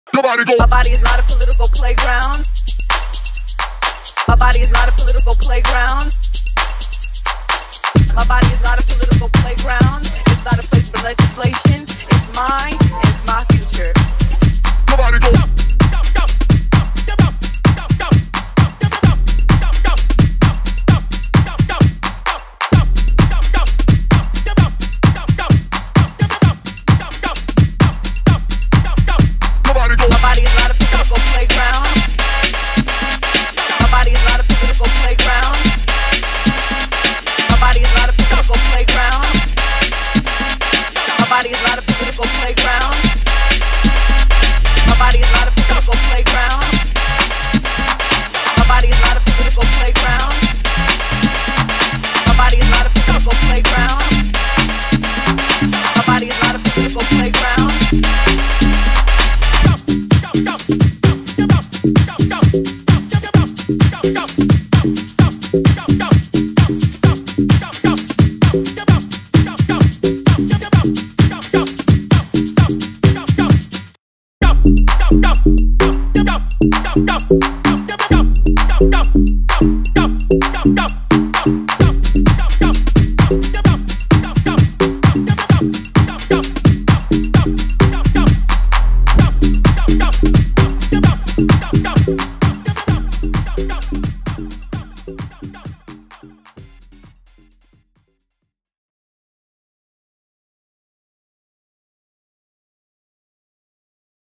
Your body go. My body is not a political playground. My body is not a political playground. My body is not a political playground. It's not a place for legislation. It's mine. It's my future.